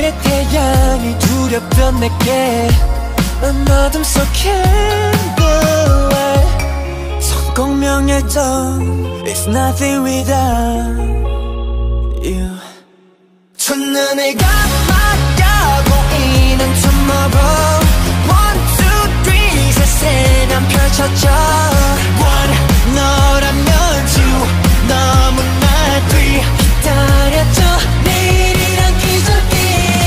내일의 태양이 두렵던 내게 난 어둠 속 candlelight 손 꼭 명했던 It's nothing without you. 첫눈을 감아야 보이는 tomorrow. One, two, three, 셋에 난 펼쳐져. One, 너라면 two, 너무나 three. 기다려줘 내일이란 기적이.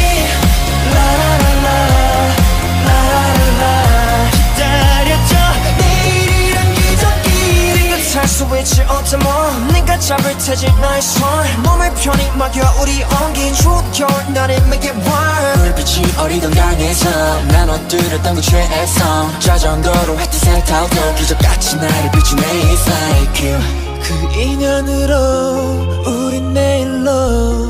라라라라 라라라라. 기다려줘 내일이란 기적이. 네가 살 수 있지 어쩌면 네가 잡을 테지 나의 손. 몸을 편히 막여 우리 엉킨 추운 겨울 나를 make it warm. 불빛이 어리던 강에서 난 엎드렸던 그 최애성. 자전거로 햇빛에 타오도 기적같이 나를 비추네 It's like you. 그 인연으로 우린 내일로